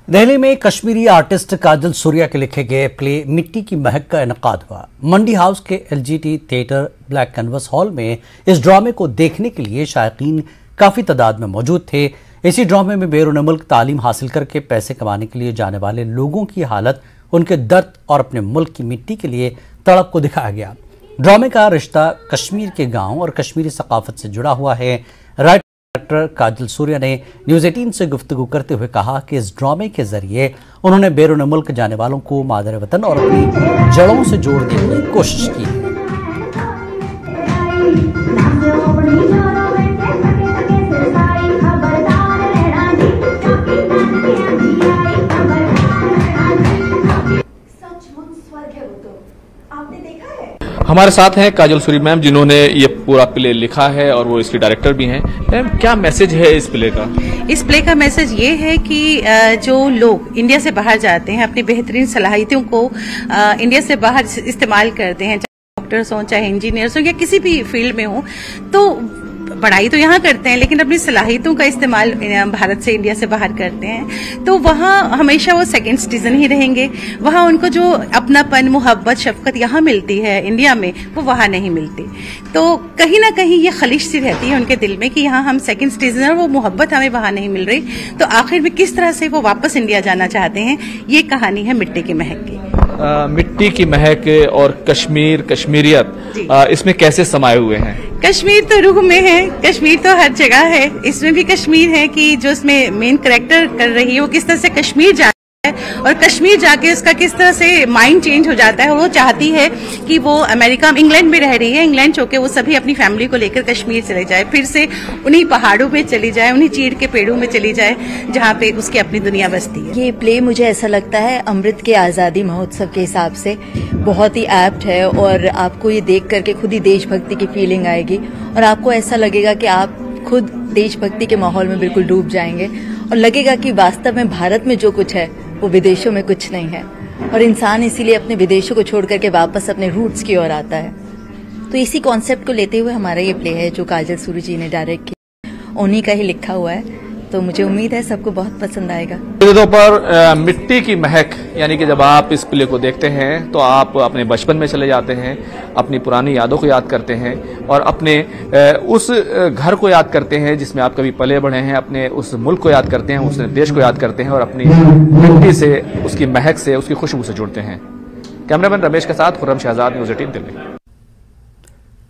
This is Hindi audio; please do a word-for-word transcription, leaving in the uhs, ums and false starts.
दिल्ली में कश्मीरी आर्टिस्ट काजल सूर्या के लिखे गए प्ले मिट्टी की महक का इनकाद हुआ। मंडी हाउस के LGT theatre black canvas hall में इस ड्रामे को देखने के लिए शायकीन काफी तादाद में मौजूद थे। इसी ड्रामे में बैरून मुल्क तालीम हासिल करके पैसे कमाने के लिए जाने वाले लोगों की हालत, उनके दर्द और अपने मुल्क की मिट्टी के लिए तड़प को दिखाया गया। ड्रामे का रिश्ता कश्मीर के गाँव और कश्मीरी सकाफत से जुड़ा हुआ है। राइटर डायरेक्टर काजल सूर्या ने न्यूज़ अठारह से गुफ्तगू करते हुए कहा कि इस ड्रामे के जरिए उन्होंने बैरून मुल्क जाने वालों को मादर वतन और अपनी जड़ों से जोड़ने की कोशिश की है। हमारे साथ हैं काजल सूर्या मैम, जिन्होंने ये पूरा प्ले लिखा है और वो इसके डायरेक्टर भी हैं। मैम, क्या मैसेज है इस प्ले का? इस प्ले का मैसेज ये है कि जो लोग इंडिया से बाहर जाते हैं, अपनी बेहतरीन सलाहियतों को इंडिया से बाहर इस्तेमाल करते हैं, चाहे डॉक्टर्स हों, चाहे इंजीनियर्स हों या किसी भी फील्ड में हों, तो पढ़ाई तो यहाँ करते हैं लेकिन अपनी सलाहियतों का इस्तेमाल भारत से, इंडिया से बाहर करते हैं, तो वहाँ हमेशा वो सेकंड सिटीजन ही रहेंगे। वहाँ उनको जो अपनापन, मोहब्बत, शफकत यहाँ मिलती है इंडिया में, वो वहाँ नहीं मिलती। तो कहीं ना कहीं ये खलिश सी रहती है उनके दिल में कि यहाँ हम सेकंड सिटीजन और वो मोहब्बत हमें वहाँ नहीं मिल रही। तो आखिर में किस तरह से वो वापस इंडिया जाना चाहते हैं, ये कहानी है मिट्टी की महक की। आ, मिट्टी की महक और कश्मीर, कश्मीरियत आ, इसमें कैसे समाये हुए हैं? कश्मीर तो रूह में है, कश्मीर तो हर जगह है। इसमें भी कश्मीर है कि जो इसमें मेन कैरेक्टर कर रही है वो किस तरह से कश्मीर जाता है और कश्मीर जाके उसका किस तरह से माइंड चेंज हो जाता है। वो चाहती है कि वो अमेरिका में, इंग्लैंड में रह रही है, इंग्लैंड छोके वो सभी अपनी फैमिली को लेकर कश्मीर चले जाए, फिर से उन्हीं पहाड़ों में चली जाए, उन्हीं चीड़ के पेड़ों में चली जाए जहाँ पे उसकी अपनी दुनिया बसती है। ये प्ले मुझे ऐसा लगता है अमृत के आज़ादी महोत्सव के हिसाब से बहुत ही एप्ट है और आपको ये देख करके खुद ही देशभक्ति की फीलिंग आएगी और आपको ऐसा लगेगा कि आप खुद देशभक्ति के माहौल में बिल्कुल डूब जाएंगे और लगेगा कि वास्तव में भारत में जो कुछ है वो विदेशों में कुछ नहीं है और इंसान इसीलिए अपने विदेशों को छोड़ करके वापस अपने रूट्स की ओर आता है। तो इसी कॉन्सेप्ट को लेते हुए हमारा ये प्ले है जो काजल सूर्या जी ने डायरेक्ट किया, उन्हीं का ही लिखा हुआ है। तो मुझे उम्मीद है सबको बहुत पसंद आएगा। तो पर आ, मिट्टी की महक, यानी कि जब आप इस प्ले को देखते हैं तो आप अपने बचपन में चले जाते हैं, अपनी पुरानी यादों को याद करते हैं और अपने आ, उस घर को याद करते हैं जिसमें आप कभी पले बढ़े हैं, अपने उस मुल्क को याद करते हैं, उस देश को याद करते हैं और अपनी मिट्टी से, उसकी महक से, उसकी खुशबू से जुड़ते हैं। कैमरामैन रमेश के साथ खुर्रम शहजाद, न्यूज़ अठारह दिल्ली।